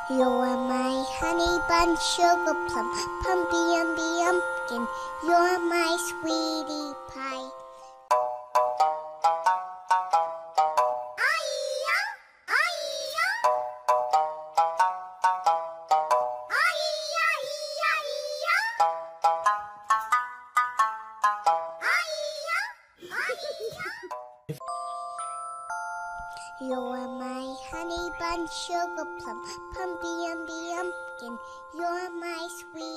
You are my honey bun, sugar plum, pumpy umby umpkin. You're my sweetie pie. You are my honey bun, sugar plum, pumpy umby umpkin. You're my sweet